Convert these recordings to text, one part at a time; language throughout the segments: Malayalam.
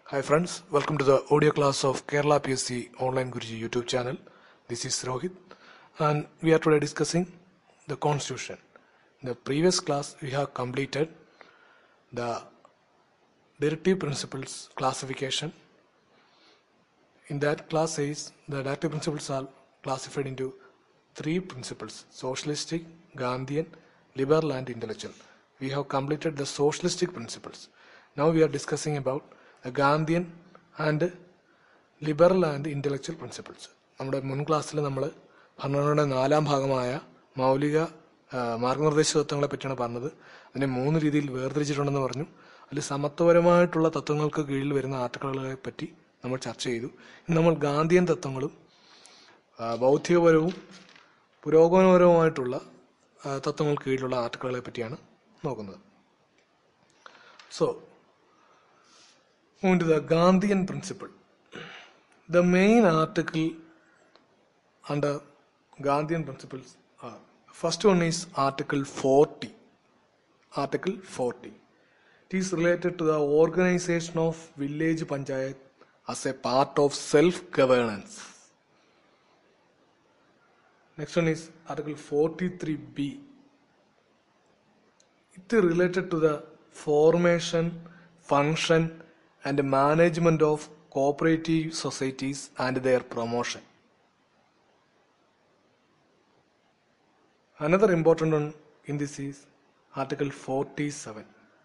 Hi friends, welcome to the audio class of Kerala PSC Online Guruji YouTube channel. This is Rohit and we are today discussing the Constitution. In the previous class we have completed the directive principles classification. In that class says the directive principles are classified into three principles: socialistic, Gandhian, liberal and intellectual. We have completed the socialistic principles. Now we are discussing about the Gandhian and liberal and intellectual principles. നമ്മുടെ മുൻ ക്ലാസ്സിൽ നമ്മൾ ഭരണഘടനയുടെ 4ാം ഭാഗമായ മൗലിക മാർഗനിർദ്ദേശ തത്വങ്ങളെ പറ്റിയാണ് പറഞ്ഞത്. അതിനെ 3 രീതിയിൽ വേർതിരിച്ചിട്ടുണ്ടെന്ന് പറഞ്ഞു. അതിൽ സമത്വപരമായിട്ടുള്ള തത്വങ്ങൾക്ക് കീഴിൽ വരുന്ന ആർട്ടിക്കിളുകളെ പറ്റി നമ്മൾ ചർച്ച ചെയ്തു. ഇന്ന് നമ്മൾ ഗാന്ധിയൻ തത്വങ്ങളും ബൗദ്ധികപരവും പുരോഗമനപരവുമായിട്ടുള്ള തത്വങ്ങൾക്ക് കീഴിലുള്ള ആർട്ടിക്കിളുകളെ പറ്റിയാണ് നോക്കുന്നത്. So, moving to the Gandhian principle. The main article under Gandhian principles are, first one is Article 40. Article 40. It is related to the organization of village panchayat as a part of self-governance. Next one is Article 43B. It is related to the formation, function and management of cooperative societies and their promotion. Another important one in this is Article 47.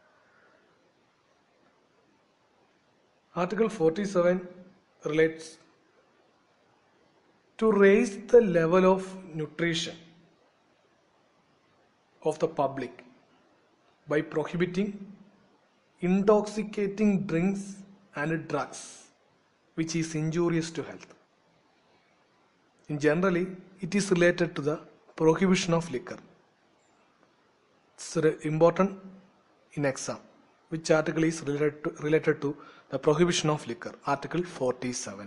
Article 47 relates to raise the level of nutrition of the public by prohibiting intoxicating drinks and drugs which is injurious to health. In generally, it is related to the prohibition of liquor. It's important in exam. Which article is related to the prohibition of liquor? Article 47.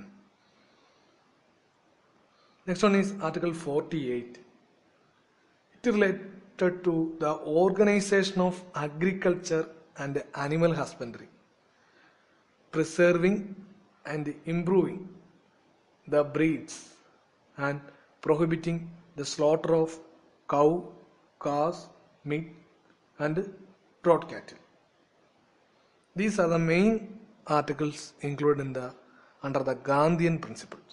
Next one is Article 48. It is related to the organization of agriculture and animal husbandry, preserving and improving the breeds and prohibiting the slaughter of cow, calves, meat and draught cattle. These are the main articles included under the Gandhian principles.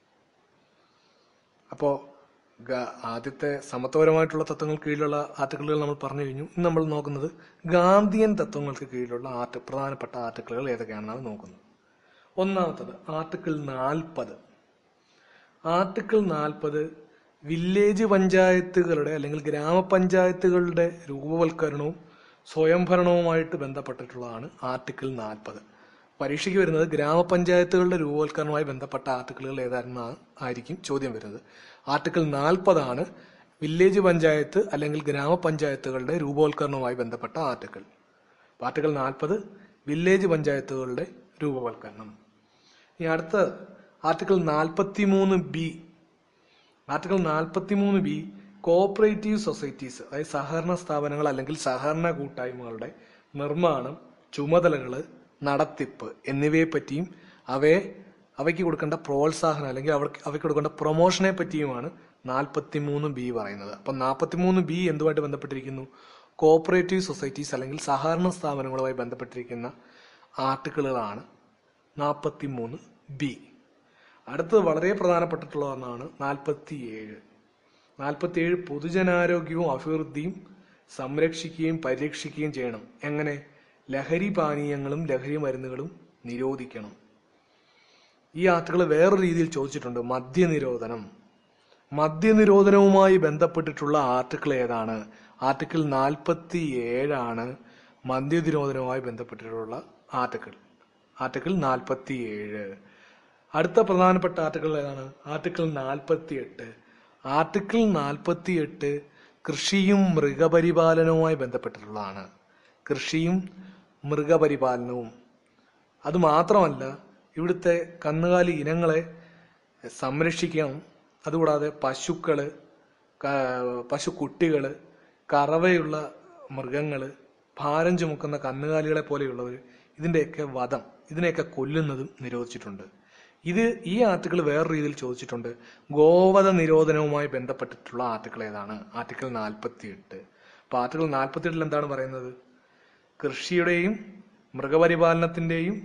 അപ്പോൾ ആദ്യത്തെ സമത്വപരമായിട്ടുള്ള തത്വങ്ങൾക്ക് കീഴിലുള്ള ആർട്ടിക്കിളുകൾ നമ്മൾ പറഞ്ഞു കഴിഞ്ഞു. ഇന്ന് നമ്മൾ നോക്കുന്നത് ഗാന്ധിയൻ തത്വങ്ങൾക്ക് കീഴിലുള്ള പ്രധാനപ്പെട്ട ആർട്ടിക്കിളുകൾ ഏതൊക്കെയാണെന്നാണ് നോക്കുന്നത്. ഒന്നാമത്തത് ആർട്ടിക്കിൾ 40. ആർട്ടിക്കിൾ 40 വില്ലേജ് പഞ്ചായത്തുകളുടെ അല്ലെങ്കിൽ ഗ്രാമപഞ്ചായത്തുകളുടെ രൂപവൽക്കരണവും സ്വയംഭരണവുമായിട്ട് ബന്ധപ്പെട്ടിട്ടുള്ളതാണ് ആർട്ടിക്കിൾ 40. പരീക്ഷയ്ക്ക് വരുന്നത് ഗ്രാമപഞ്ചായത്തുകളുടെ രൂപവൽക്കരണവുമായി ബന്ധപ്പെട്ട ആർട്ടിക്കിളുകൾ ഏതായിരിക്കും ചോദ്യം വരുന്നത്. ആർട്ടിക്കിൾ 40 ആണ് വില്ലേജ് പഞ്ചായത്ത് അല്ലെങ്കിൽ ഗ്രാമപഞ്ചായത്തുകളുടെ രൂപവൽക്കരണവുമായി ബന്ധപ്പെട്ട ആർട്ടിക്കിൾ. ആർട്ടിക്കിൾ 40 വില്ലേജ് പഞ്ചായത്തുകളുടെ രൂപവൽക്കരണം. ഇനി അടുത്ത article 43B. Article 43B cooperative societies, അതായത് സഹകരണ സ്ഥാപനങ്ങൾ അല്ലെങ്കിൽ സഹകരണ കൂട്ടായ്മകളുടെ നിർമ്മാണം, ചുമതലകൾ, നടത്തിപ്പ് എന്നിവയെ പറ്റിയും അവയ്ക്ക് കൊടുക്കേണ്ട പ്രോത്സാഹനം അല്ലെങ്കിൽ അവയ്ക്ക് കൊടുക്കേണ്ട പ്രൊമോഷനെ പറ്റിയുമാണ് 43B പറയുന്നത്. അപ്പം 43B എന്തുമായിട്ട് ബന്ധപ്പെട്ടിരിക്കുന്നു? കോഓപ്പറേറ്റീവ് സൊസൈറ്റീസ് അല്ലെങ്കിൽ സഹകരണ സ്ഥാപനങ്ങളുമായി ബന്ധപ്പെട്ടിരിക്കുന്ന ആർട്ടിക്കിളുകളാണ് 43B. അടുത്തത് വളരെ പ്രധാനപ്പെട്ടിട്ടുള്ള ഒന്നാണ് 47. 47 പൊതുജനാരോഗ്യവും അഭിവൃദ്ധിയും സംരക്ഷിക്കുകയും പരിരക്ഷിക്കുകയും ചെയ്യണം. എങ്ങനെ? ലഹരി പാനീയങ്ങളും ലഹരി മരുന്നുകളും നിരോധിക്കണം. ഈ ആർട്ടിക്കിൾ വേറൊരു രീതിയിൽ ചോദിച്ചിട്ടുണ്ട്, മദ്യനിരോധനം. മദ്യനിരോധനവുമായി ബന്ധപ്പെട്ടിട്ടുള്ള ആർട്ടിക്കിൾ ഏതാണ്? ആർട്ടിക്കിൾ 47 ആണ് മദ്യനിരോധനവുമായി ബന്ധപ്പെട്ടിട്ടുള്ള ആർട്ടിക്കിൾ. ആർട്ടിക്കിൾ 47. അടുത്ത പ്രധാനപ്പെട്ട ആർട്ടിക്കിൾ ഏതാണ്? ആർട്ടിക്കിൾ 48. ആർട്ടിക്കിൾ 48 കൃഷിയും മൃഗപരിപാലനവുമായി ബന്ധപ്പെട്ടിട്ടുള്ളതാണ്. കൃഷിയും മൃഗപരിപാലനവും. അതുമാത്രമല്ല, ഇവിടുത്തെ കന്നുകാലി ഇനങ്ങളെ സംരക്ഷിക്കണം. അതുകൂടാതെ പശുക്കുട്ടികൾ, കറവയുള്ള മൃഗങ്ങൾ, ഭാരം ചുമക്കുന്ന കന്നുകാലികളെ പോലെയുള്ളവർ, ഇതിനെയൊക്കെ കൊല്ലുന്നതും നിരോധിച്ചിട്ടുണ്ട്. ഈ ആർട്ടിക്കിൾ വേറെ രീതിയിൽ ചോദിച്ചിട്ടുണ്ട്. ഗോവധ നിരോധനവുമായി ബന്ധപ്പെട്ടിട്ടുള്ള ആർട്ടിക്കിൾ ഏതാണ്? ആർട്ടിക്കിൾ 48. അപ്പൊ ആർട്ടിക്കിൾ 48 എന്താണ് പറയുന്നത്? കൃഷിയുടെയും മൃഗപരിപാലനത്തിന്റെയും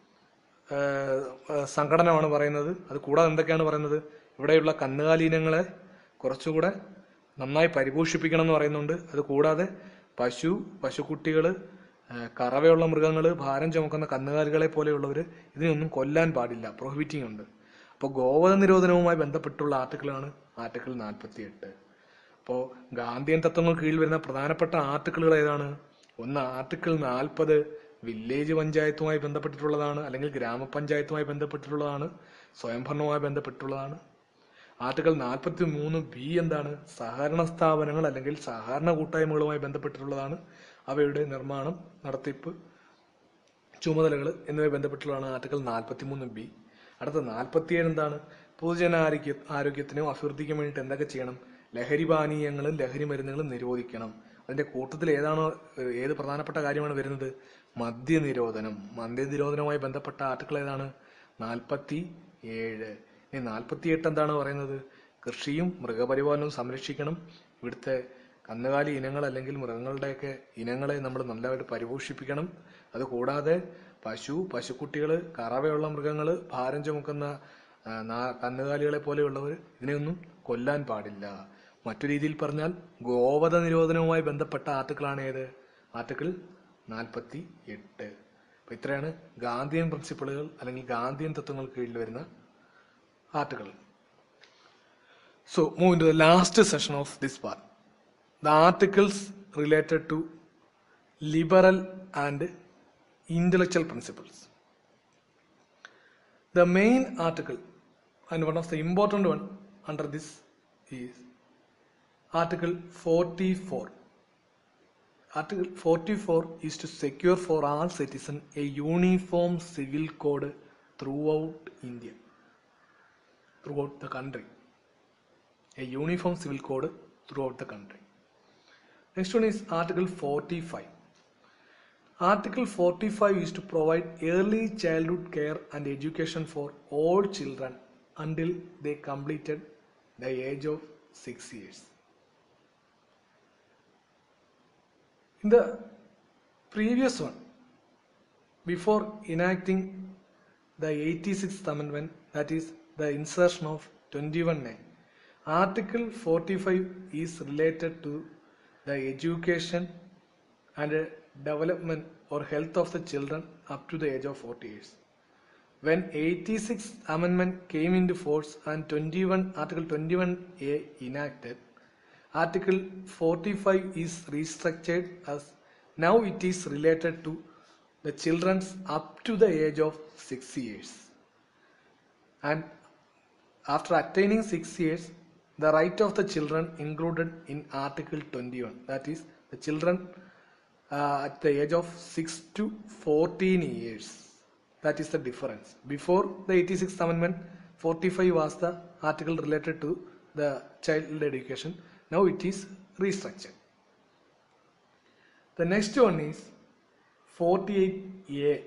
സംഘടനയാണ് പറയുന്നത്. അത് കൂടാതെ എന്തൊക്കെയാണ് പറയുന്നത്? ഇവിടെയുള്ള കന്നുകാലി ഇനങ്ങളെ കുറച്ചുകൂടെ നന്നായി പരിപോഷിപ്പിക്കണം എന്ന് പറയുന്നുണ്ട്. അത് കൂടാതെ പശുക്കുട്ടികള്, കറവയുള്ള മൃഗങ്ങള്, ഭാരം ചുമക്കുന്ന കന്നുകാലികളെ പോലെയുള്ളവര് ഇതിനൊന്നും കൊല്ലാൻ പാടില്ല, പ്രൊഹിബിറ്റിംഗ് ഉണ്ട്. അപ്പോൾ ഗോവധ നിരോധനവുമായി ബന്ധപ്പെട്ടുള്ള ആർട്ടിക്കിളാണ് ആർട്ടിക്കിൾ 48. അപ്പോൾ ഗാന്ധിയൻ തത്വങ്ങൾ കീഴിൽ വരുന്ന പ്രധാനപ്പെട്ട ആർട്ടിക്കിളുകൾ ഏതാണ്? ഒന്ന് ആർട്ടിക്കിൾ 40 വില്ലേജ് പഞ്ചായത്തുമായി ബന്ധപ്പെട്ടിട്ടുള്ളതാണ്, അല്ലെങ്കിൽ ഗ്രാമപഞ്ചായത്തുമായി ബന്ധപ്പെട്ടിട്ടുള്ളതാണ്, സ്വയംഭരണവുമായി ബന്ധപ്പെട്ടുള്ളതാണ്. ആർട്ടിക്കിൾ 43B എന്താണ്? സഹകരണ സ്ഥാപനങ്ങൾ അല്ലെങ്കിൽ സഹകരണ കൂട്ടായ്മകളുമായി ബന്ധപ്പെട്ടിട്ടുള്ളതാണ്. അവയുടെ നിർമ്മാണം, നടത്തിപ്പ്, ചുമതലകൾ എന്നിവ ബന്ധപ്പെട്ടുള്ളതാണ് ആർട്ടിക്കിൾ 43B. അടുത്ത 47 എന്താണ്? പൊതുജന ആരോഗ്യത്തിനും അഭിവൃദ്ധിക്കും വേണ്ടിയിട്ട് എന്തൊക്കെ ചെയ്യണം? ലഹരി പാനീയങ്ങളും ലഹരി മരുന്നുകളും നിരോധിക്കണം. അതിന്റെ കൂട്ടത്തിൽ ഏത് പ്രധാനപ്പെട്ട കാര്യമാണ് വരുന്നത്? മദ്യനിരോധനവുമായി ബന്ധപ്പെട്ട ആർട്ടിക്കിൾ ഏതാണ്? 47. ഇനി 48 എന്താണ് പറയുന്നത്? കൃഷിയും മൃഗപരിപാലനവും സംരക്ഷിക്കണം. ഇവിടുത്തെ കന്നുകാലി ഇനങ്ങൾ അല്ലെങ്കിൽ മൃഗങ്ങളുടെയൊക്കെ ഇനങ്ങളെ നമ്മൾ നല്ലതായിട്ട് പരിപോഷിപ്പിക്കണം. അതുകൂടാതെ പശുക്കുട്ടികള്, കറവയുള്ള മൃഗങ്ങള്, ഭാരം ചുമക്കുന്ന കന്നുകാലികളെ പോലെയുള്ളവർ ഇതിനെയൊന്നും കൊല്ലാൻ പാടില്ല. മറ്റു രീതിയിൽ പറഞ്ഞാൽ ഗോവധ നിരോധനവുമായി ബന്ധപ്പെട്ട ആർട്ടിക്കിളാണ് ഏത്? ആർട്ടിക്കിൾ 48. അപ്പൊ ഇത്രയാണ് ഗാന്ധിയൻ പ്രിൻസിപ്പിളുകൾ അല്ലെങ്കിൽ ഗാന്ധിയൻ തത്വങ്ങൾ കീഴിൽ വരുന്ന article. So move into the last session of this part. The articles related to liberal and intellectual principles. The main article and one of the important one under this is Article 44. Article 44 is to secure for all citizens a uniform civil code throughout India, throughout the country. A uniform civil code throughout the country. Next one is Article 45. Article 45 is to provide early childhood care and education for all children until they completed the age of 6 years. In the previous one, before enacting the 86th Amendment, that is the insertion of 21A, Article 45 is related to the education and development or health of the children up to the age of 40 years. When 86th Amendment came into force and Article 21A enacted, Article 45 is restructured as now it is related to the children up to the age of 6 years. And after attaining 6 years, the right of the children included in Article 21, that is the children at the age of 6 to 14 years. That is the difference. Before the 86th Amendment, 45 was the article related to the child education. Now it is restructured. The next one is 48A.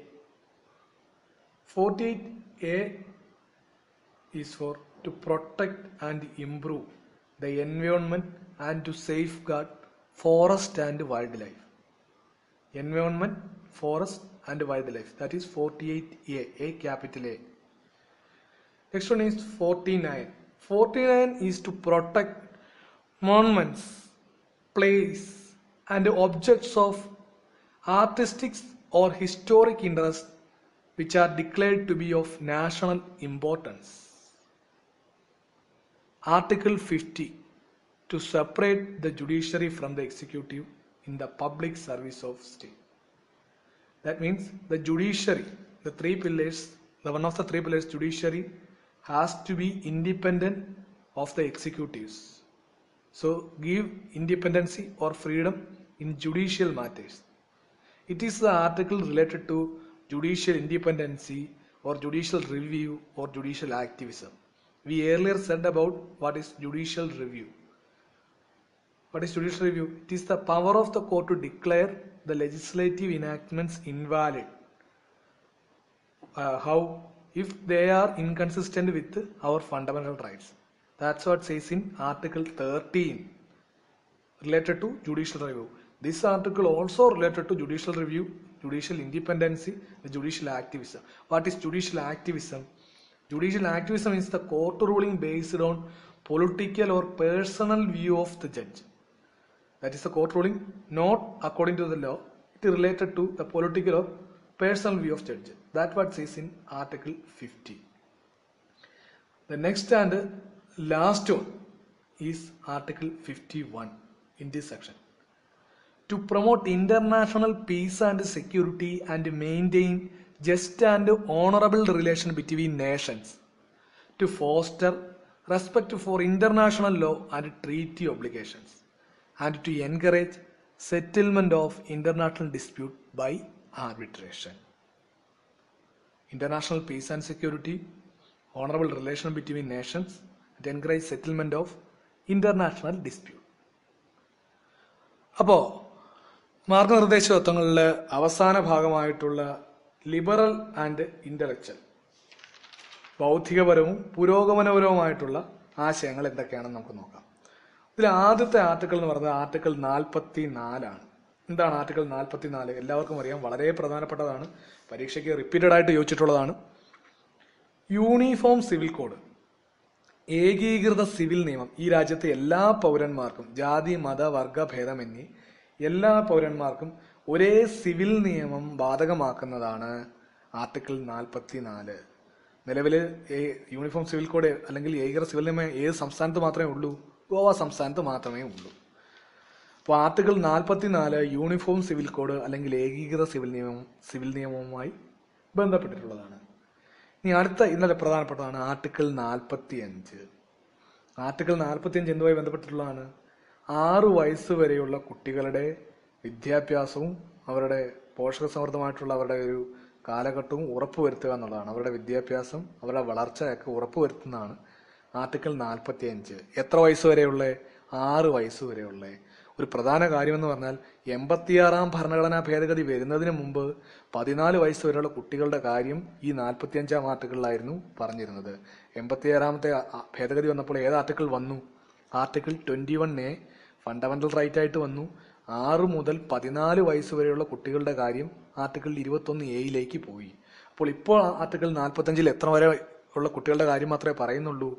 48A is for to protect and improve the environment and to safeguard forest and wildlife. Environment, forest and wildlife. That is 48A, A capital A. Next one is 49. 49 is to protect monuments, places and objects of artistic or historic interest which are declared to be of national importance. Article 50 to separate the judiciary from the executive in the public service of state. That means the judiciary, the three pillars, one of the three pillars, judiciary has to be independent of the executives. So give independency or freedom in judicial matters. It is the article related to judicial independency or judicial review or judicial activism. We earlier said about what is judicial review. What is judicial review? It is the power of the court to declare the legislative enactments invalid. How? If they are inconsistent with our fundamental rights. That's what says in Article 13 related to judicial review. This article also related to judicial review, judicial independency, the judicial activism. What is judicial activism? Judicial activism is the court ruling based on political or personal view of the judge. That is the court ruling not according to the law. It is related to the political or personal view of judge. That what says in Article 50. The next and last one is Article 51 in this section. To promote international peace and security and maintain just and honorable relation between nations, to foster respect for international law and treaty obligations, and to encourage settlement of international dispute by arbitration. International peace and security, honorable relation between nations, and encourage settlement of international dispute. അപ്പോൾ മാർഗനിർദ്ദേശ തത്വങ്ങളിലെ അവസാന ഭാഗമായിട്ടുള്ള ലിബറൽ ആൻഡ് ഇന്റലക്ച്വൽ, ബൗദ്ധികപരവും പുരോഗമനപരവുമായിട്ടുള്ള ആശയങ്ങൾ എന്തൊക്കെയാണെന്ന് നമുക്ക് നോക്കാം. ഇതിൽ ആദ്യത്തെ ആർട്ടിക്കിൾ എന്ന് പറയുന്നത് ആർട്ടിക്കിൾ 44 ആണ്. എന്താണ് ആർട്ടിക്കിൾ 44? എല്ലാവർക്കും അറിയാം, വളരെ പ്രധാനപ്പെട്ടതാണ്, പരീക്ഷയ്ക്ക് റിപ്പീറ്റഡ് ആയിട്ട് ചോദിച്ചിട്ടുള്ളതാണ്. യൂണിഫോം സിവിൽ കോഡ്, ഏകീകൃത സിവിൽ നിയമം ഈ രാജ്യത്തെ എല്ലാ പൗരന്മാർക്കും, ജാതി മത വർഗ ഭേദമന്യേ എല്ലാ പൗരന്മാർക്കും ഒരേ സിവിൽ നിയമം ബാധകമാക്കുന്നതാണ് ആർട്ടിക്കിൾ 44. നിലവിൽ യൂണിഫോം സിവിൽ കോഡ് അല്ലെങ്കിൽ ഏകീകൃത സിവിൽ നിയമം ഏത് സംസ്ഥാനത്ത് മാത്രമേ ഉള്ളൂ? ഗോവ സംസ്ഥാനത്ത് മാത്രമേ ഉള്ളൂ. അപ്പോൾ ആർട്ടിക്കിൾ 44 യൂണിഫോം സിവിൽ കോഡ് അല്ലെങ്കിൽ ഏകീകൃത സിവിൽ നിയമവുമായി ബന്ധപ്പെട്ടിട്ടുള്ളതാണ്. ഇനി അടുത്ത ഇന്നലെ പ്രധാനപ്പെട്ടതാണ് ആർട്ടിക്കിൾ 45. ആർട്ടിക്കിൾ 45 എന്തുമായി ബന്ധപ്പെട്ടിട്ടുള്ളതാണ്? 6 വയസ്സ് വരെയുള്ള കുട്ടികളുടെ വിദ്യാഭ്യാസവും അവരുടെ പോഷകസമൃദ്ധമായിട്ടുള്ള അവരുടെ ഒരു കാലഘട്ടവും ഉറപ്പുവരുത്തുക എന്നുള്ളതാണ്. അവരുടെ വിദ്യാഭ്യാസം, അവരുടെ വളർച്ചയൊക്കെ ഉറപ്പുവരുത്തുന്നതാണ് ആർട്ടിക്കിൾ 45. എത്ര വയസ്സ് വരെയുള്ള? 6 വയസ്സ് വരെയുള്ള. ഒരു പ്രധാന കാര്യമെന്ന് പറഞ്ഞാൽ 86-ാം ഭരണഘടനാ ഭേദഗതി വരുന്നതിന് മുമ്പ് 14 വയസ്സ് വരെയുള്ള കുട്ടികളുടെ കാര്യം ഈ 45-ാം ആർട്ടിക്കിളിലായിരുന്നു പറഞ്ഞിരുന്നത്. 86-ാമത്തെ ഭേദഗതി വന്നപ്പോൾ ഏത് ആർട്ടിക്കിൾ വന്നു? ആർട്ടിക്കിൾ 21A ഫണ്ടമെന്റൽ റൈറ്റ് ആയിട്ട് വന്നു. 6 മുതൽ 14 വയസ്സ് വരെയുള്ള കുട്ടികളുടെ കാര്യം ആർട്ടിക്കിൾ 21A പോയി. അപ്പോൾ ഇപ്പോൾ ആർട്ടിക്കിൾ 45 എത്ര വരെ ഉള്ള കുട്ടികളുടെ കാര്യം മാത്രമേ പറയുന്നുള്ളൂ?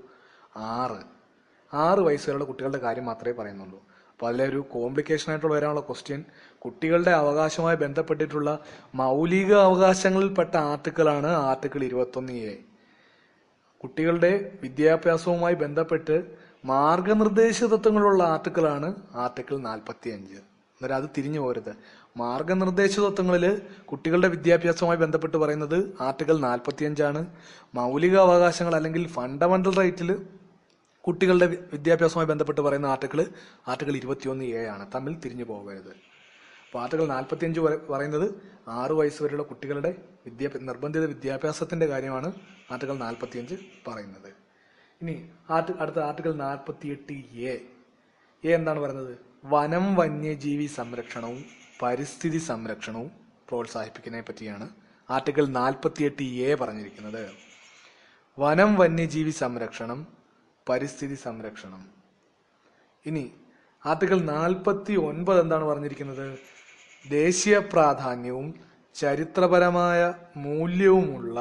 6 വയസ്സ് വരെയുള്ള കുട്ടികളുടെ കാര്യം മാത്രമേ പറയുന്നുള്ളൂ. അപ്പോൾ അതിലൊരു കോംപ്ലിക്കേഷൻ ആയിട്ടുള്ള വരാനുള്ള ക്വസ്റ്റ്യൻ, കുട്ടികളുടെ അവകാശവുമായി ബന്ധപ്പെട്ടിട്ടുള്ള മൗലിക അവകാശങ്ങളിൽപ്പെട്ട ആർട്ടിക്കിളാണ് ആർട്ടിക്കിൾ 21A. കുട്ടികളുടെ വിദ്യാഭ്യാസവുമായി ബന്ധപ്പെട്ട് മാർഗനിർദ്ദേശ തത്വങ്ങളുള്ള ആർട്ടിക്കിളാണ് ആർട്ടിക്കിൾ 45. അന്നേരം അത് തിരിഞ്ഞു പോരുത്. മാർഗനിർദ്ദേശ തത്വങ്ങളിൽ കുട്ടികളുടെ വിദ്യാഭ്യാസവുമായി ബന്ധപ്പെട്ട് പറയുന്നത് ആർട്ടിക്കിൾ 45 മൗലിക അവകാശങ്ങൾ അല്ലെങ്കിൽ ഫണ്ടമെന്റൽ റൈറ്റിൽ കുട്ടികളുടെ വിദ്യാഭ്യാസവുമായി ബന്ധപ്പെട്ട് പറയുന്ന ആർട്ടിക്കിൾ 21A ആണ്. തമ്മിൽ തിരിഞ്ഞു പോകരുത്. അപ്പോൾ ആർട്ടിക്കിൾ 45 പറയുന്നത് 6 വയസ്സ് വരെയുള്ള കുട്ടികളുടെ നിർബന്ധിത വിദ്യാഭ്യാസത്തിന്റെ കാര്യമാണ് ആർട്ടിക്കിൾ 45 പറയുന്നത്. ഇനി അടുത്ത ആർട്ടിക്കിൾ 48A എന്താണ് പറയുന്നത്? വനം വന്യജീവി സംരക്ഷണവും പരിസ്ഥിതി സംരക്ഷണവും പ്രോത്സാഹിപ്പിക്കുന്നതിനെ പറ്റിയാണ് ആർട്ടിക്കിൾ 48A പറഞ്ഞിരിക്കുന്നത്. വനം വന്യജീവി സംരക്ഷണം, പരിസ്ഥിതി സംരക്ഷണം. ഇനി ആർട്ടിക്കിൾ 49 എന്താണ് പറഞ്ഞിരിക്കുന്നത്? ദേശീയ പ്രാധാന്യവും ചരിത്രപരമായ മൂല്യവുമുള്ള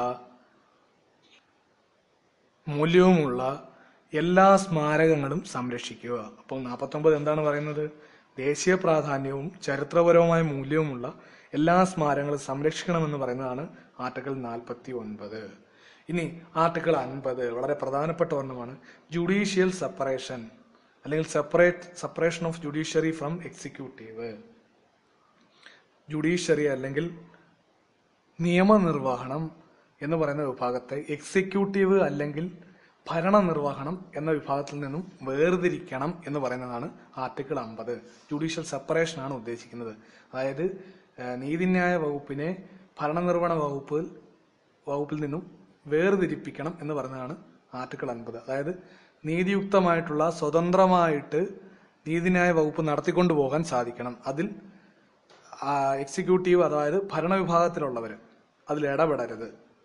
എല്ലാ സ്മാരകങ്ങളും സംരക്ഷിക്കുക. അപ്പോൾ 49 എന്താണ് പറയുന്നത്? ദേശീയ പ്രാധാന്യവും ചരിത്രപരവുമായ മൂല്യവുമുള്ള എല്ലാ സ്മാരകങ്ങളും സംരക്ഷിക്കണമെന്ന് പറയുന്നതാണ് ആർട്ടിക്കിൾ 49. ഇനി ആർട്ടിക്കിൾ 50 വളരെ പ്രധാനപ്പെട്ട ഒരെണ്ണമാണ്. ജുഡീഷ്യൽ സെപ്പറേഷൻ അല്ലെങ്കിൽ separation of judiciary from executive. Judiciary അല്ലെങ്കിൽ നിയമനിർവഹണം എന്ന് പറയുന്ന വിഭാഗത്തെ എക്സിക്യൂട്ടീവ് അല്ലെങ്കിൽ ഭരണനിർവഹണം എന്ന വിഭാഗത്തിൽ നിന്നും വേർതിരിക്കണം എന്ന് പറയുന്നതാണ് ആർട്ടിക്കിൾ 50. ജുഡീഷ്യൽ സെപ്പറേഷൻ ആണ് ഉദ്ദേശിക്കുന്നത്. അതായത് നീതിന്യായ വകുപ്പിനെ ഭരണനിർവഹണ വകുപ്പിൽ നിന്നും വേർതിരിപ്പിക്കണം എന്ന് പറയുന്നതാണ് ആർട്ടിക്കിൾ 50. അതായത് നീതിയുക്തമായിട്ടുള്ള സ്വതന്ത്രമായിട്ട് നീതിന്യായ വകുപ്പ് നടത്തിക്കൊണ്ടു പോകാൻ സാധിക്കണം. എക്സിക്യൂട്ടീവ് അതായത് ഭരണവിഭാഗത്തിലുള്ളവർ അതിൽ ഇടപെടരുത്.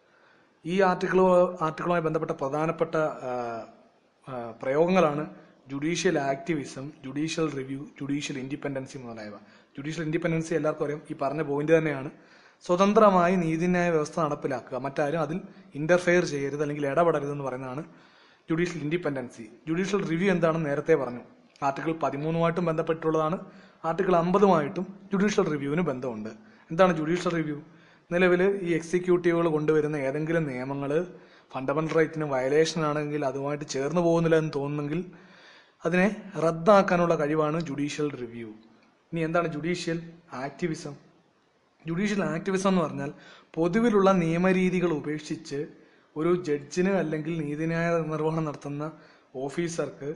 ഈ ആർട്ടിക്കിളുമായി ബന്ധപ്പെട്ട പ്രധാനപ്പെട്ട പ്രയോഗങ്ങളാണ് judicial activism, judicial review, judicial independency മുതലായവ. ജുഡീഷ്യൽ ഇൻഡിപെൻഡൻസി എല്ലാവർക്കും അറിയാം, ഈ പറഞ്ഞ പോയിന്റ് തന്നെയാണ്. സ്വതന്ത്രമായി നീതിന്യായ വ്യവസ്ഥ നടപ്പിലാക്കുക, മറ്റാരും അതിൽ ഇന്റർഫെയർ ചെയ്യരുത് അല്ലെങ്കിൽ ഇടപെടരുതെന്ന് പറയുന്നതാണ് ജുഡീഷ്യൽ ഇൻഡിപെൻഡൻസി. ജുഡീഷ്യൽ റിവ്യൂ എന്താണെന്ന് നേരത്തെ പറഞ്ഞു. ആർട്ടിക്കിൾ 13 ബന്ധപ്പെട്ടുള്ളതാണ്. ആർട്ടിക്കിൾ 50 ജുഡീഷ്യൽ റിവ്യൂവിന് ബന്ധമുണ്ട്. എന്താണ് ജുഡീഷ്യൽ റിവ്യൂ? നിലവിൽ ഈ എക്സിക്യൂട്ടീവുകൾ കൊണ്ടുവരുന്ന ഏതെങ്കിലും നിയമങ്ങൾ ഫണ്ടമെന്റൽ റൈറ്റിന് വയലേഷൻ ആണെങ്കിൽ, അതുമായിട്ട് ചേർന്ന് പോകുന്നില്ല എന്ന് തോന്നുന്നെങ്കിൽ അതിനെ റദ്ദാക്കാനുള്ള കഴിവാണ് ജുഡീഷ്യൽ റിവ്യൂ. ഇനി എന്താണ് ജുഡീഷ്യൽ ആക്ടിവിസം? ജുഡീഷ്യൽ ആക്ടിവിസം എന്ന് പറഞ്ഞാൽ പൊതുവിലുള്ള നിയമരീതികൾ ഉപേക്ഷിച്ച് ഒരു ജഡ്ജിന് അല്ലെങ്കിൽ നീതിന്യായ നിർവഹണം നടത്തുന്ന ഓഫീസർക്ക്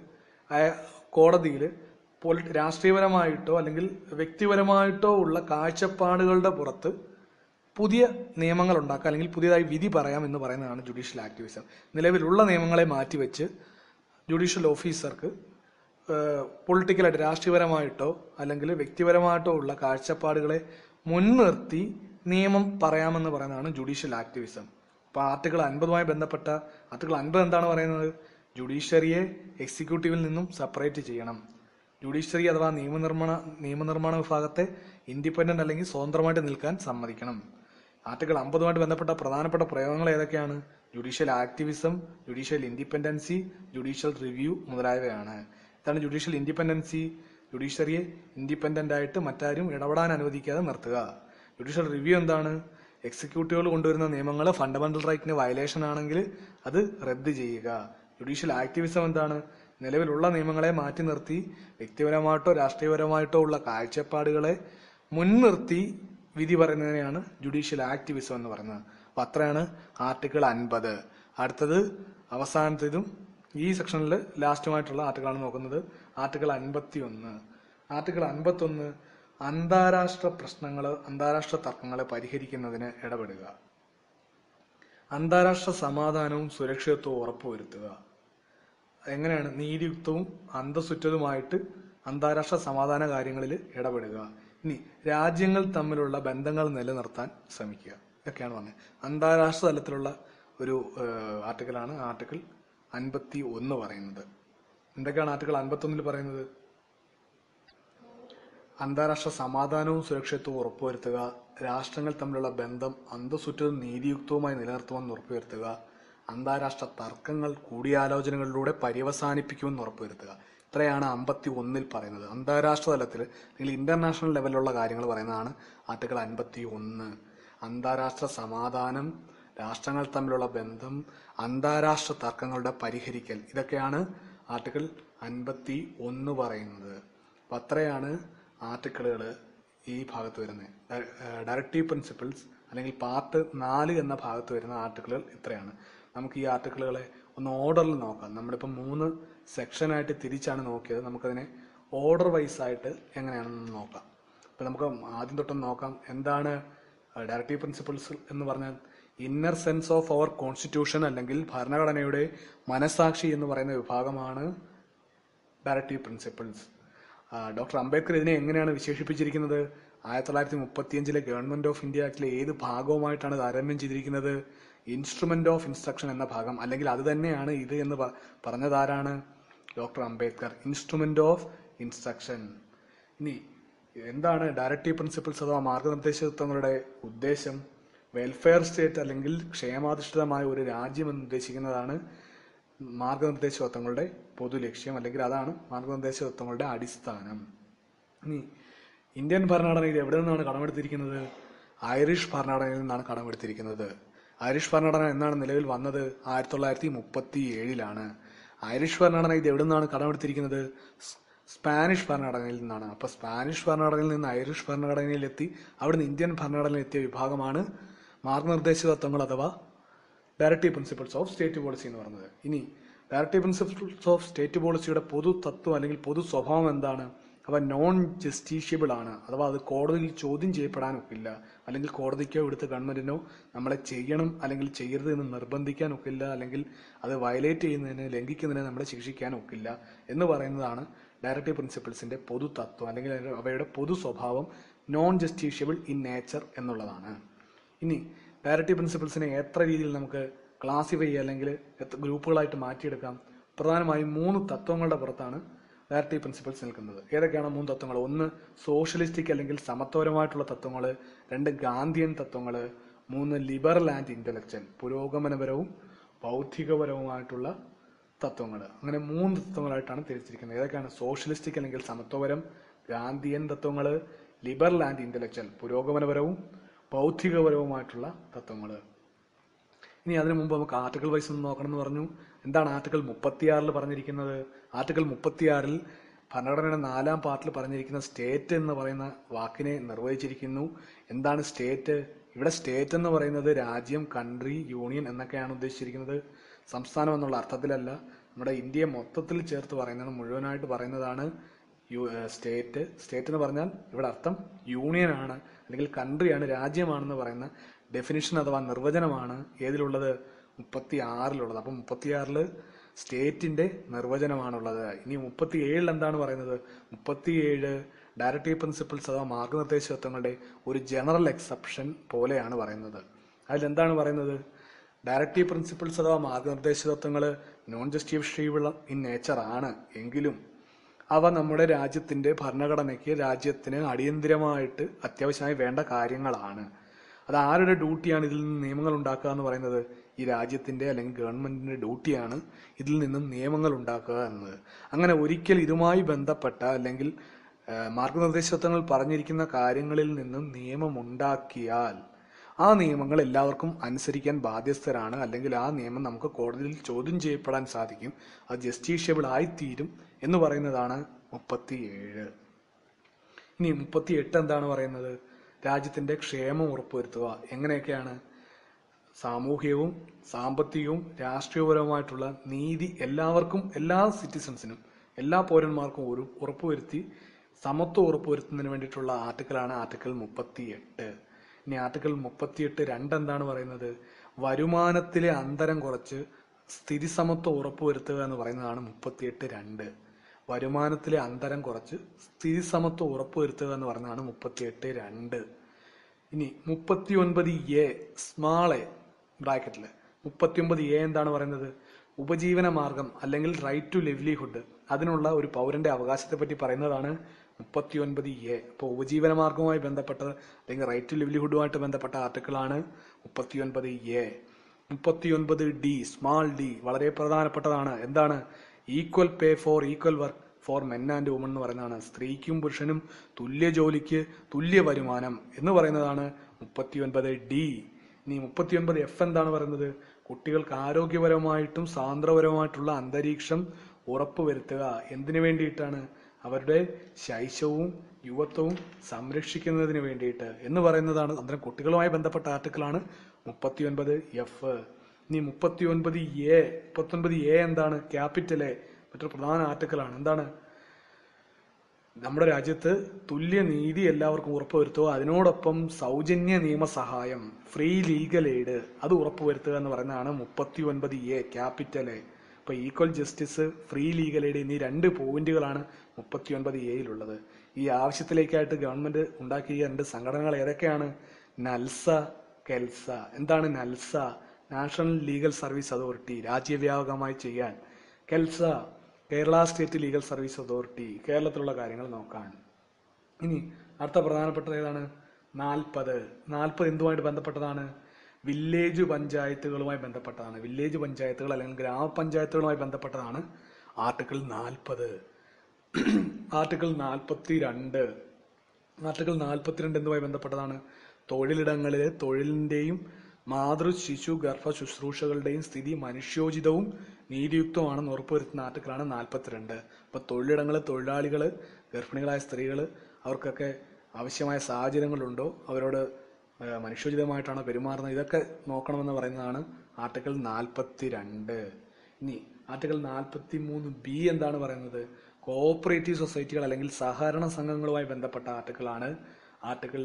കോടതിയിൽ രാഷ്ട്രീയപരമായിട്ടോ അല്ലെങ്കിൽ വ്യക്തിപരമായിട്ടോ ഉള്ള കാഴ്ചപ്പാടുകളുടെ പുറത്ത് പുതിയ നിയമങ്ങൾ ഉണ്ടാക്കുക അല്ലെങ്കിൽ പുതിയതായി വിധി പറയാം എന്ന് പറയുന്നതാണ് ജുഡീഷ്യൽ ആക്ടിവിസം. നിലവിലുള്ള നിയമങ്ങളെ മാറ്റിവെച്ച് ജുഡീഷ്യൽ ഓഫീസർക്ക് പൊളിറ്റിക്കലായിട്ട് രാഷ്ട്രീയപരമായിട്ടോ അല്ലെങ്കിൽ വ്യക്തിപരമായിട്ടോ ഉള്ള കാഴ്ചപ്പാടുകളെ മുൻനിർത്തി നിയമം പറയാമെന്ന് പറയുന്നതാണ് ജുഡീഷ്യൽ ആക്ടിവിസം. അപ്പോൾ ആർട്ടിക്കിൾ 50 ബന്ധപ്പെട്ട ആർട്ടിക്കിൾ 50 എന്താണ് പറയുന്നത്? ജുഡീഷ്യറിയെ എക്സിക്യൂട്ടീവിൽ നിന്നും സെപ്പറേറ്റ് ചെയ്യണം. ജുഡീഷ്യറി അഥവാ നിയമനിർമ്മാണ വിഭാഗത്തെ ഇൻഡിപെൻഡന്റ് അല്ലെങ്കിൽ സ്വതന്ത്രമായിട്ട് നിൽക്കാൻ സമ്മതിക്കണം. ആർട്ടിക്കിൾ 50 ബന്ധപ്പെട്ട പ്രധാനപ്പെട്ട പ്രയോഗങ്ങൾ ഏതൊക്കെയാണ്? Judicial activism, judicial independency, judicial review മുതലായവയാണ്. ഇതാണ് ജുഡീഷ്യൽ ഇൻഡിപെൻഡൻസി. ജുഡീഷ്യറിയെ ഇൻഡിപെൻഡന്റ് ആയിട്ട് മറ്റാരും ഇടപെടാൻ അനുവദിക്കാതെ നിർത്തുക. ജുഡീഷ്യൽ റിവ്യൂ എന്താണ്? എക്സിക്യൂട്ടീവുകൾ കൊണ്ടുവരുന്ന നിയമങ്ങൾ ഫണ്ടമെന്റൽ റൈറ്റിന് വയലേഷൻ ആണെങ്കിൽ അത് റദ്ദ് ചെയ്യുക. ജുഡീഷ്യൽ ആക്ടിവിസം എന്താണ്? നിലവിലുള്ള നിയമങ്ങളെ മാറ്റി നിർത്തി വ്യക്തിപരമായിട്ടോ രാഷ്ട്രീയപരമായിട്ടോ ഉള്ള കാഴ്ചപ്പാടുകളെ മുൻനിർത്തി വിധി പറയുന്നതിനെയാണ് ജുഡീഷ്യൽ ആക്ടിവിസം എന്ന് പറയുന്നത്. അപ്പൊ അത്രയാണ് ആർട്ടിക്കിൾ 50. അടുത്തത് അവസാനത്തേതും ഈ സെക്ഷനിൽ ലാസ്റ്റുമായിട്ടുള്ള ആർട്ടിക്കിളാണ് നോക്കുന്നത്. ആർട്ടിക്കിൾ 51. ആർട്ടിക്കിൾ 51 അന്താരാഷ്ട്ര തർക്കങ്ങളെ പരിഹരിക്കുന്നതിന് ഇടപെടുക. അന്താരാഷ്ട്ര സമാധാനവും സുരക്ഷിതത്വവും ഉറപ്പുവരുത്തുക. എങ്ങനെയാണ്? നീതിയുക്തവും അന്തസ്സുറ്റതുമായിട്ട് അന്താരാഷ്ട്ര സമാധാന കാര്യങ്ങളിൽ ഇടപെടുക. ഇനി രാജ്യങ്ങൾ തമ്മിലുള്ള ബന്ധങ്ങൾ നിലനിർത്താൻ ശ്രമിക്കുക. ഇതൊക്കെയാണ് പറഞ്ഞത്. അന്താരാഷ്ട്ര തലത്തിലുള്ള ഒരു ആർട്ടിക്കിളാണ് ആർട്ടിക്കിൾ 51 പറയുന്നത്. എന്തൊക്കെയാണ് ആർട്ടിക്കിൾ 51 പറയുന്നത്? അന്താരാഷ്ട്ര സമാധാനവും സുരക്ഷിതത്വവും ഉറപ്പുവരുത്തുക, രാഷ്ട്രങ്ങൾ തമ്മിലുള്ള ബന്ധം അന്തസ്സുറ്റതും നീതിയുക്തവുമായി നിലനിർത്തുമെന്ന് ഉറപ്പുവരുത്തുക, അന്താരാഷ്ട്ര തർക്കങ്ങൾ കൂടിയാലോചനകളിലൂടെ പര്യവസാനിപ്പിക്കുമെന്ന് ഉറപ്പുവരുത്തുക. ഇത്രയാണ് 51 പറയുന്നത്. അന്താരാഷ്ട്ര തലത്തിൽ അല്ലെങ്കിൽ ഇന്റർനാഷണൽ ലെവലിലുള്ള കാര്യങ്ങൾ പറയുന്നതാണ് ആർട്ടിക്കിൾ 51. അന്താരാഷ്ട്ര സമാധാനം, രാഷ്ട്രങ്ങൾ തമ്മിലുള്ള ബന്ധം, അന്താരാഷ്ട്ര തർക്കങ്ങളുടെ പരിഹരിക്കൽ, ഇതൊക്കെയാണ് ആർട്ടിക്കിൾ 51 പറയുന്നത്. അപ്പം അത്രയാണ് ആർട്ടിക്കിളുകൾ ഈ ഭാഗത്ത് വരുന്നത്. ഡയറക്റ്റീവ് പ്രിൻസിപ്പിൾസ് അല്ലെങ്കിൽ പാർട്ട് 4 എന്ന ഭാഗത്ത് വരുന്ന ആർട്ടിക്കിളുകൾ ഇത്രയാണ്. നമുക്ക് ഈ ആർട്ടിക്കിളുകളെ ഒന്ന് ഓർഡറിൽ നോക്കാം. നമ്മളിപ്പോൾ 3 സെക്ഷനായിട്ട് തിരിച്ചാണ് നോക്കിയത്. നമുക്കതിനെ ഓർഡർ വൈസ് ആയിട്ട് എങ്ങനെയാണെന്ന് നോക്കാം. ഇപ്പം നമുക്ക് ആദ്യം തൊട്ടൊന്ന് നോക്കാം. എന്താണ് ഡയറക്റ്റീവ് പ്രിൻസിപ്പിൾസ് എന്ന് പറഞ്ഞാൽ? Inner sense of our constitution അല്ലെങ്കിൽ ഭരണഘടനയുടെ മനസാക്ഷി എന്ന് പറയുന്ന വിഭാഗമാണ് ഡയറക്റ്റീവ് പ്രിൻസിപ്പിൾസ്. ഡോക്ടർ അംബേദ്കർ ഇതിനെ എങ്ങനെയാണ് വിശേഷിപ്പിച്ചിരിക്കുന്നത്? 1935 ഗവൺമെന്റ് ഓഫ് ഇന്ത്യ ആക്ടിലെ ഏത് ഭാഗവുമായിട്ടാണ് താരതമ്യം ചെയ്തിരിക്കുന്നത്? ഇൻസ്ട്രുമെന്റ് ഓഫ് ഇൻസ്ട്രക്ഷൻ എന്ന ഭാഗം, അല്ലെങ്കിൽ അത് തന്നെയാണ് ഇത് എന്ന് പറഞ്ഞതാരാണ്? Doctor Ambedkar. Instrument of instruction. ഇനി എന്താണ് ഡയറക്റ്റീവ് പ്രിൻസിപ്പിൾസ് അഥവാ മാർഗനിർദ്ദേശ തത്വങ്ങളുടെ ഉദ്ദേശം? വെൽഫെയർ സ്റ്റേറ്റ് അല്ലെങ്കിൽ ക്ഷേമാധിഷ്ഠിതമായ ഒരു രാജ്യം എന്ന് ഉദ്ദേശിക്കുന്നതാണ് മാർഗനിർദ്ദേശ തത്വങ്ങളുടെ പൊതു ലക്ഷ്യം, അല്ലെങ്കിൽ അതാണ് മാർഗനിർദ്ദേശ തത്വങ്ങളുടെ അടിസ്ഥാനം. ഇനി ഇന്ത്യൻ ഭരണഘടന ഇത് എവിടെ നിന്നാണ് കടമെടുത്തിരിക്കുന്നത്? ഐറിഷ് ഭരണഘടനയിൽ നിന്നാണ് കടമെടുത്തിരിക്കുന്നത്. ഐറിഷ് ഭരണഘടന എന്നാണ് നിലവിൽ വന്നത്? 1937. ഐറിഷ് ഭരണഘടന ഇത് എവിടെ നിന്നാണ് കടമെടുത്തിരിക്കുന്നത്? സ്പാനിഷ് ഭരണഘടനയിൽ നിന്നാണ്. അപ്പൊ സ്പാനിഷ് ഭരണഘടനയിൽ നിന്ന് ഐറിഷ് ഭരണഘടനയിലെത്തി അവിടുന്ന് ഇന്ത്യൻ ഭരണഘടനയിൽ എത്തിയ വിഭാഗമാണ് മാർഗനിർദ്ദേശ തത്വങ്ങൾ അഥവാ directive principles of state policy എന്ന് പറയുന്നത്. ഇനി ഡയറക്റ്റീവ് പ്രിൻസിപ്പിൾസ് ഓഫ് സ്റ്റേറ്റ് പോളിസിയുടെ പൊതു തത്വം അല്ലെങ്കിൽ പൊതു സ്വഭാവം എന്താണ്? അവ നോൺ ജസ്റ്റീഷ്യബിൾ ആണ്. അഥവാ അത് കോടതിയിൽ ചോദ്യം ചെയ്യപ്പെടാനൊക്കില്ല, അല്ലെങ്കിൽ കോടതിക്കോ ഇവിടുത്തെ ഗവൺമെന്റിനോ നമ്മളെ ചെയ്യണം അല്ലെങ്കിൽ ചെയ്യരുത് എന്ന് നിർബന്ധിക്കാനൊക്കില്ല, അല്ലെങ്കിൽ അത് വയലേറ്റ് ചെയ്യുന്നതിന് ലംഘിക്കുന്നതിന് നമ്മളെ ശിക്ഷിക്കാനൊക്കില്ല എന്ന് പറയുന്നതാണ് ഡയറക്റ്റീവ് പ്രിൻസിപ്പിൾസിന്റെ പൊതു തത്വം അല്ലെങ്കിൽ അവയുടെ പൊതു സ്വഭാവം. നോൺ ജസ്റ്റീഷ്യബിൾ ഇൻ നേച്ചർ എന്നുള്ളതാണ്. ഇനി ഡയറക്റ്റീവ് പ്രിൻസിപ്പിൾസിനെ എത്ര രീതിയിൽ നമുക്ക് ക്ലാസിഫൈ ചെയ്യുക അല്ലെങ്കിൽ ഗ്രൂപ്പുകളായിട്ട് മാറ്റിയെടുക്കാം? പ്രധാനമായും 3 തത്വങ്ങളുടെ പുറത്താണ് ഡയറക്റ്റീവ് പ്രിൻസിപ്പിൾസ് നിൽക്കുന്നത്. ഏതൊക്കെയാണ് 3 തത്വങ്ങൾ? 1 സോഷ്യലിസ്റ്റിക് അല്ലെങ്കിൽ സമത്വപരമായിട്ടുള്ള തത്വങ്ങൾ, 2 ഗാന്ധിയൻ തത്വങ്ങൾ, 3 ലിബറൽ ആൻഡ് ഇന്റലക്ച്വൽ പുരോഗമനപരവും ബൗദ്ധികപരവുമായിട്ടുള്ള തത്വങ്ങൾ. അങ്ങനെ 3 തത്വങ്ങളായിട്ടാണ് തിരിച്ചിരിക്കുന്നത്. ഏതൊക്കെയാണ്? സോഷ്യലിസ്റ്റിക് അല്ലെങ്കിൽ സമത്വപരം, ഗാന്ധിയൻ തത്വങ്ങൾ, ലിബറൽ ആൻഡ് ഇന്റലക്ച്വൽ പുരോഗമനപരവും ബൗദ്ധികപരവുമായിട്ടുള്ള തത്വങ്ങൾ. ഇനി അതിനു മുമ്പ് നമുക്ക് ആർട്ടിക്കിൾ വൈസ് ഒന്ന് നോക്കണം എന്ന് പറഞ്ഞു. എന്താണ് ആർട്ടിക്കിൾ 36 പറഞ്ഞിരിക്കുന്നത്? ആർട്ടിക്കിൾ 36 ഭരണഘടനയുടെ 4ാം പാർട്ടിൽ പറഞ്ഞിരിക്കുന്ന സ്റ്റേറ്റ് എന്ന് പറയുന്ന വാക്കിനെ നിർവചിച്ചിരിക്കുന്നു. എന്താണ് സ്റ്റേറ്റ്? ഇവിടെ സ്റ്റേറ്റ് എന്ന് പറയുന്നത് രാജ്യം, കൺട്രി, യൂണിയൻ എന്നൊക്കെയാണ് ഉദ്ദേശിച്ചിരിക്കുന്നത്. സംസ്ഥാനം എന്നുള്ള അർത്ഥത്തിലല്ല. നമ്മുടെ ഇന്ത്യയെ മൊത്തത്തിൽ ചേർത്ത് പറയുന്നത്, മുഴുവനായിട്ട് പറയുന്നതാണ് സ്റ്റേറ്റ്. സ്റ്റേറ്റ് എന്ന് പറഞ്ഞാൽ ഇവിടെ അർത്ഥം യൂണിയൻ ആണ് അല്ലെങ്കിൽ കൺട്രിയാണ്, രാജ്യമാണെന്ന് പറയുന്ന ഡെഫിനിഷൻ അഥവാ നിർവചനമാണ് ഏതിലുള്ളത്? 36 അപ്പം 36 സ്റ്റേറ്റിന്റെ നിർവചനമാണുള്ളത്. ഇനി 37 എന്താണ് പറയുന്നത്? 37 ഡയറക്റ്റീവ് പ്രിൻസിപ്പിൾസ് അഥവാ മാർഗനിർദ്ദേശ തത്വങ്ങളുടെ ഒരു ജനറൽ എക്സെപ്ഷൻ പോലെയാണ് പറയുന്നത്. അതിലെന്താണ് പറയുന്നത്? ഡയറക്റ്റീവ് പ്രിൻസിപ്പിൾസ് അഥവാ മാർഗനിർദ്ദേശ തത്വങ്ങൾ നോൺ ജസ്റ്റിഫിഷ്യബിൾ ഇൻ നേച്ചർ ആണ് എങ്കിലും അവ നമ്മുടെ രാജ്യത്തിന്റെ ഭരണഘടനയ്ക്ക്, രാജ്യത്തിന് അടിയന്തിരമായിട്ട് അത്യാവശ്യമായി വേണ്ട കാര്യങ്ങളാണ്. അത് ആരുടെ ഡ്യൂട്ടിയാണ് ഇതിൽ നിന്ന് നിയമങ്ങൾ ഉണ്ടാക്കുക എന്ന് പറയുന്നത്? ഈ രാജ്യത്തിന്റെ അല്ലെങ്കിൽ ഗവൺമെന്റിന്റെ ഡ്യൂട്ടിയാണ് ഇതിൽ നിന്നും നിയമങ്ങൾ ഉണ്ടാക്കുക എന്നത്. അങ്ങനെ ഒരിക്കൽ ഇതുമായി ബന്ധപ്പെട്ട അല്ലെങ്കിൽ മാർഗനിർദ്ദേശങ്ങൾ പറഞ്ഞിരിക്കുന്ന കാര്യങ്ങളിൽ നിന്നും നിയമം ഉണ്ടാക്കിയാൽ ആ നിയമങ്ങൾ എല്ലാവർക്കും അനുസരിക്കാൻ ബാധ്യസ്ഥരാണ്. അല്ലെങ്കിൽ ആ നിയമം നമുക്ക് കോടതിയിൽ ചോദ്യം ചെയ്യപ്പെടാൻ സാധിക്കും, അത് ജസ്റ്റീഷ്യബിൾ ആയിത്തീരും എന്ന് പറയുന്നതാണ് 37. ഇനി 38 എന്താണ് പറയുന്നത്? രാജ്യത്തിന്റെ ക്ഷേമം ഉറപ്പുവരുത്തുക. എങ്ങനെയൊക്കെയാണ്? സാമൂഹികവും സാമ്പത്തികവും രാഷ്ട്രീയപരവുമായിട്ടുള്ള നീതി എല്ലാവർക്കും, എല്ലാ സിറ്റിസൺസിനും, എല്ലാ പൗരന്മാർക്കും ഉറപ്പുവരുത്തി സമത്വം ഉറപ്പുവരുത്തുന്നതിന് വേണ്ടിയിട്ടുള്ള ആർട്ടിക്കിളാണ് ആർട്ടിക്കിൾ 38. ഇനി ആർട്ടിക്കിൾ 38(2) എന്താണ് പറയുന്നത്? വരുമാനത്തിലെ അന്തരം കുറച്ച് സ്ഥിതി സമത്വം ഉറപ്പുവരുത്തുക എന്ന് പറയുന്നതാണ് 38(2). വരുമാനത്തിലെ അന്തരം കുറച്ച് സ്ഥിതി സമത്വം ഉറപ്പുവരുത്തുക എന്ന് പറയുന്നതാണ് 38(2). ഇനി 39A സ്മാൾ എ ബ്രാക്കറ്റിൽ 39A എന്താണ് പറയുന്നത്? ഉപജീവന മാർഗം അല്ലെങ്കിൽ റൈറ്റ് ടു ലിവ്ലിഹുഡ്, അതിനുള്ള ഒരു പൗരന്റെ അവകാശത്തെ പറ്റി പറയുന്നതാണ് 39A. അപ്പോൾ ഉപജീവന മാർഗവുമായി ബന്ധപ്പെട്ടത് അല്ലെങ്കിൽ റൈറ്റ് ടു ലിവ്ലിഹുഡുമായിട്ട് ബന്ധപ്പെട്ട ആർട്ടിക്കിളാണ് 39A. 39D സ്മാൾ ഡി വളരെ പ്രധാനപ്പെട്ടതാണ്. എന്താണ്? Equal pay for equal work for men and women എന്ന് പറയുന്നതാണ്. സ്ത്രീക്കും പുരുഷനും തുല്യ ജോലിക്ക് തുല്യ വരുമാനം എന്ന് പറയുന്നതാണ് 39D. ഇനി 39F എന്താണ് പറയുന്നത്? കുട്ടികൾക്ക് ആരോഗ്യപരമായിട്ടും സ്വാതന്ത്ര്യപരമായിട്ടുള്ള അന്തരീക്ഷം ഉറപ്പുവരുത്തുക. എന്തിനു വേണ്ടിയിട്ടാണ്? അവരുടെ ശൈശവവും യുവത്വവും സംരക്ഷിക്കുന്നതിന് വേണ്ടിയിട്ട് എന്ന് പറയുന്നതാണ്. അന്നേരം കുട്ടികളുമായി ബന്ധപ്പെട്ട ആർട്ടിക്കിളാണ് 39F. ഇനി 39A എന്താണ്? ക്യാപിറ്റൽ എ മറ്റൊരു പ്രധാന ആർട്ടിക്കിളാണ്. എന്താണ്? നമ്മുടെ രാജ്യത്ത് തുല്യ നീതി എല്ലാവർക്കും ഉറപ്പുവരുത്തുക, അതിനോടൊപ്പം സൗജന്യ നിയമസഹായം, ഫ്രീ ലീഗൽ എയ്ഡ് അത് ഉറപ്പുവരുത്തുക എന്ന് പറയുന്നതാണ് 39A ക്യാപിറ്റൽ എ. ഇപ്പൊ equal justice, free legal aid എന്നീ 2 പോയിന്റുകളാണ് 39A ഈ ആവശ്യത്തിലേക്കായിട്ട് ഗവൺമെന്റ് ഉണ്ടാക്കിയ 2 സംഘടനകൾ ഏതൊക്കെയാണ്? NALSA, KELSA. എന്താണ് NALSA? National legal service authority, രാജ്യവ്യാപകമായി ചെയ്യാൻ. KELSA Kerala state legal service authority, കേരളത്തിലുള്ള കാര്യങ്ങൾ നോക്കാൻ. ഇനി അടുത്ത പ്രധാനപ്പെട്ടത് ഏതാണ്? 40 എന്തുമായിട്ട് ബന്ധപ്പെട്ടതാണ്? വില്ലേജ് പഞ്ചായത്തുകളുമായി ബന്ധപ്പെട്ടതാണ്. വില്ലേജ് പഞ്ചായത്തുകൾ അല്ലെങ്കിൽ ഗ്രാമപഞ്ചായത്തുകളുമായി ബന്ധപ്പെട്ടതാണ് ആർട്ടിക്കിൾ 40. ആർട്ടിക്കിൾ 42. ആർട്ടിക്കിൾ 42 എന്തുമായി ബന്ധപ്പെട്ടതാണ്? തൊഴിലിടങ്ങളിലെ തൊഴിലിന്റെയും മാതൃ ശിശു ഗർഭ ശുശ്രൂഷകളുടെയും സ്ഥിതി മനുഷ്യോചിതവും നീതിയുക്തമാണെന്ന് ഉറപ്പുവരുത്തുന്ന ആർട്ടിക്കിളാണ് 42. അപ്പൊ തൊഴിലിടങ്ങളിൽ തൊഴിലാളികള്, ഗർഭിണികളായ സ്ത്രീകള്, അവർക്കൊക്കെ ആവശ്യമായ സാഹചര്യങ്ങളുണ്ടോ, അവരോട് മനുഷ്യോചിതമായിട്ടാണോ പെരുമാറുന്നത്, ഇതൊക്കെ നോക്കണമെന്ന് പറയുന്നതാണ് ആർട്ടിക്കിൾ 42. ഇനി ആർട്ടിക്കിൾ 43B എന്താണ് പറയുന്നത്? കോഓപ്പറേറ്റീവ് സൊസൈറ്റികൾ അല്ലെങ്കിൽ സഹകരണ സംഘങ്ങളുമായി ബന്ധപ്പെട്ട ആർട്ടിക്കിളാണ് ആർട്ടിക്കിൾ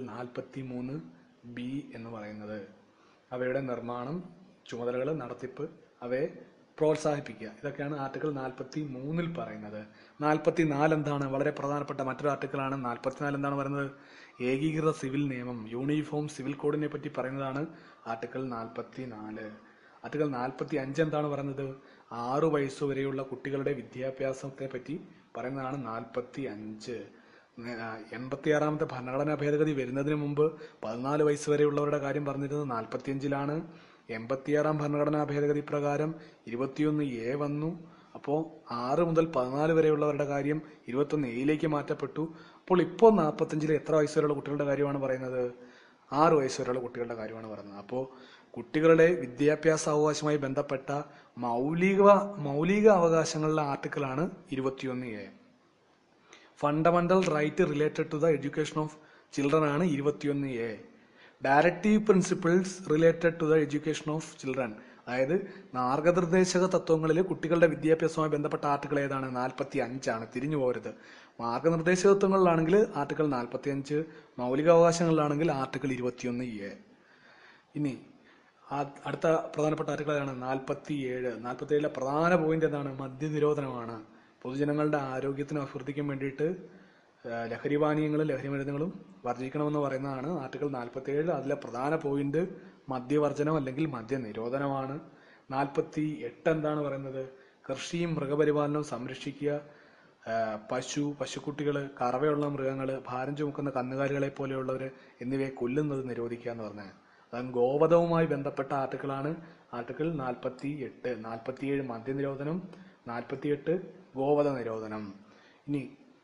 43B എന്ന് പറയുന്നത്. അവയുടെ നിർമ്മാണം, ചുമതലകൾ, നടത്തിപ്പ്, അവയെ പ്രോത്സാഹിപ്പിക്കുക. ഇതൊക്കെയാണ് ആർട്ടിക്കിൾ 43 പറയുന്നത്. 44 എന്താണ്? വളരെ പ്രധാനപ്പെട്ട മറ്റൊരു ആർട്ടിക്കിളാണ്. 44 എന്താണ് പറയുന്നത്? ഏകീകൃത സിവിൽ നിയമം, യൂണിഫോം സിവിൽ കോഡിനെ പറ്റി പറയുന്നതാണ് ആർട്ടിക്കിൾ 44. ആർട്ടിക്കിൾ 45 എന്താണ് പറയുന്നത്? 6 വയസ്സ് വരെയുള്ള കുട്ടികളുടെ വിദ്യാഭ്യാസത്തെ പറ്റി പറയുന്നതാണ് 45. 86ാമത്തെ ഭരണഘടനാ ഭേദഗതി വരുന്നതിന് മുമ്പ് 14 വയസ്സ് വരെയുള്ളവരുടെ കാര്യം പറഞ്ഞിരുന്നത് 45-ലാണ്. 86ാം ഭരണഘടനാ ഭേദഗതി പ്രകാരം 21A വന്നു. അപ്പോൾ 6 മുതൽ 14 വരെയുള്ളവരുടെ കാര്യം 21A മാറ്റപ്പെട്ടു. അപ്പോൾ ഇപ്പോൾ 45-ൽ എത്ര വയസ്സ് വരെയുള്ള കുട്ടികളുടെ കാര്യമാണ് പറയുന്നത്? 6 വയസ്സ് വരെയുള്ള കുട്ടികളുടെ കാര്യമാണ് പറയുന്നത്. അപ്പോൾ കുട്ടികളുടെ വിദ്യാഭ്യാസ അവകാശവുമായി ബന്ധപ്പെട്ട മൗലിക അവകാശങ്ങളിലെ ആർട്ടിക്കിളാണ് 21A. Fundamental right related to the education of children ആണ് 21A. Directive principles related to the education of children, അതായത് മാർഗനിർദ്ദേശക തത്വങ്ങളിൽ കുട്ടികളുടെ വിദ്യാഭ്യാസവുമായി ബന്ധപ്പെട്ട ആർട്ടിക്കിൾ ഏതാണ്? 45 തിരിഞ്ഞു പോകരുത്. മാർഗനിർദ്ദേശക തത്വങ്ങളിലാണെങ്കിൽ ആർട്ടിക്കിൾ 45, മൗലികാവകാശങ്ങളിലാണെങ്കിൽ ആർട്ടിക്കിൾ 21A. ഇനി അടുത്ത പ്രധാനപ്പെട്ട ആർട്ടിക്കിൾ ഏതാണ്? 47. 47ലെ പ്രധാന പോയിന്റ് എന്താണ്? മദ്യനിരോധനമാണ്. പൊതുജനങ്ങളുടെ ആരോഗ്യത്തിനും അഭിവൃദ്ധിക്കും വേണ്ടിയിട്ട് ലഹരി പാനീയങ്ങളും ലഹരി മരുന്നുകളും വർജിക്കണമെന്ന് പറയുന്നതാണ് ആർട്ടിക്കിൾ 47. അതിലെ പ്രധാന പോയിന്റ് മദ്യവർജനം അല്ലെങ്കിൽ മദ്യനിരോധനമാണ്. 48 എന്താണ് പറയുന്നത്? കൃഷിയും മൃഗപരിപാലനവും സംരക്ഷിക്കുക. പശുക്കുട്ടികൾ, കറവയുള്ള മൃഗങ്ങൾ, ഭാരം ചുമക്കുന്ന കന്നുകാലികളെ പോലെയുള്ളവർ എന്നിവയെ കൊല്ലുന്നത് നിരോധിക്കുക എന്ന് പറഞ്ഞാൽ അതാണ് ഗോവധവുമായി ബന്ധപ്പെട്ട ആർട്ടിക്കിളാണ് ആർട്ടിക്കിൾ 48. 47 മദ്യനിരോധനം, 48 ഗോവധ നിരോധനം. ഇനി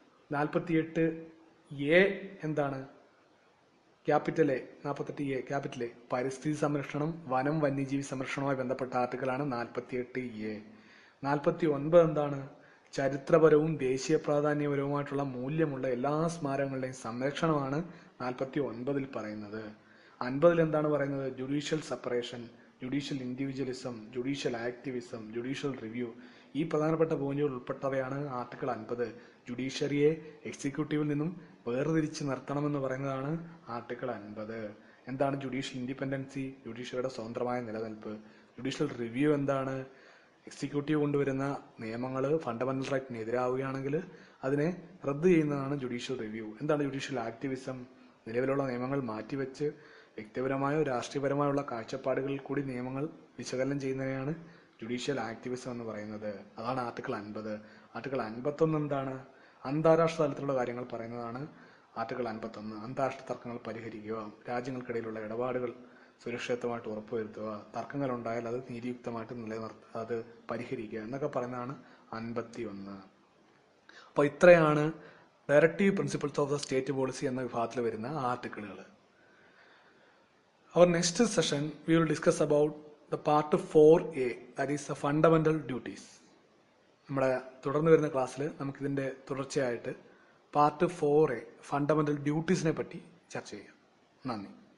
48A എന്താണ്? Capital A. 48A capital A പരിസ്ഥിതി സംരക്ഷണം, വനം, വന്യജീവി സംരക്ഷണവുമായി ബന്ധപ്പെട്ട ആർട്ടിക്കിളാണ് 48A. 49 എന്താണ്? ചരിത്രപരവും ദേശീയ പ്രാധാന്യപരവുമായിട്ടുള്ള മൂല്യമുള്ള എല്ലാ സ്മാരകങ്ങളുടെയും സംരക്ഷണമാണ് 49-ൽ പറയുന്നത്. 50-ൽ എന്താണ് പറയുന്നത്? Judicial separation, judicial individualism, judicial activism, judicial review. ഈ പ്രധാനപ്പെട്ട പോയിന്റുകൾ ഉൾപ്പെട്ടവയാണ് ആർട്ടിക്കിൾ 50. ജുഡീഷ്യറിയെ എക്സിക്യൂട്ടീവിൽ നിന്നും വേർതിരിച്ച് നിർത്തണമെന്ന് പറയുന്നതാണ് ആർട്ടിക്കിൾ 50. എന്താണ് ജുഡീഷ്യൽ ഇൻഡിപെൻഡൻസി? ജുഡീഷ്യറിയുടെ സ്വതന്ത്രമായ നിലനിൽപ്പ്. ജുഡീഷ്യൽ റിവ്യൂ എന്താണ്? എക്സിക്യൂട്ടീവ് കൊണ്ടുവരുന്ന നിയമങ്ങൾ ഫണ്ടമെന്റൽ റൈറ്റിന് എതിരാവുകയാണെങ്കിൽ അതിനെ റദ്ദ് ചെയ്യുന്നതാണ് ജുഡീഷ്യൽ റിവ്യൂ. എന്താണ് ജുഡീഷ്യൽ ആക്ടിവിസം? നിലവിലുള്ള നിയമങ്ങൾ മാറ്റിവെച്ച് വ്യക്തിപരമായോ രാഷ്ട്രീയപരമായുള്ള കാഴ്ചപ്പാടുകളിൽ കൂടി നിയമങ്ങൾ വിശകലനം ചെയ്യുന്നതിനെയാണ് ജുഡീഷ്യൽ ആക്ടിവിസം എന്ന് പറയുന്നത്. അതാണ് ആർട്ടിക്കിൾ 50. ആർട്ടിക്കിൾ 51 എന്താണ്? അന്താരാഷ്ട്ര തലത്തിലുള്ള കാര്യങ്ങൾ പറയുന്നതാണ് ആർട്ടിക്കിൾ 51. അന്താരാഷ്ട്ര തർക്കങ്ങൾ പരിഹരിക്കുക, രാജ്യങ്ങൾക്കിടയിലുള്ള ഇടപാടുകൾ സുരക്ഷിതമായിട്ട് ഉറപ്പുവരുത്തുക, തർക്കങ്ങൾ ഉണ്ടായാൽ അത് നീതിയുക്തമായിട്ട് അത് പരിഹരിക്കുക എന്നൊക്കെ പറയുന്നതാണ് 51. അപ്പോൾ ഇത്രയാണ് directive principles of the state policy എന്ന വിഭാഗത്തിൽ വരുന്ന ആർട്ടിക്കിളുകൾ. Our next session we will discuss about the part 4A, that is the fundamental duties. നമ്മുടെ തുടർന്ന് വരുന്ന ക്ലാസ്സിൽ നമുക്കിതിൻ്റെ തുടർച്ചയായിട്ട് പാർട്ട് 4A ഫണ്ടമെന്റൽ ഡ്യൂട്ടീസിനെ പറ്റി ചർച്ച ചെയ്യാം. നന്ദി.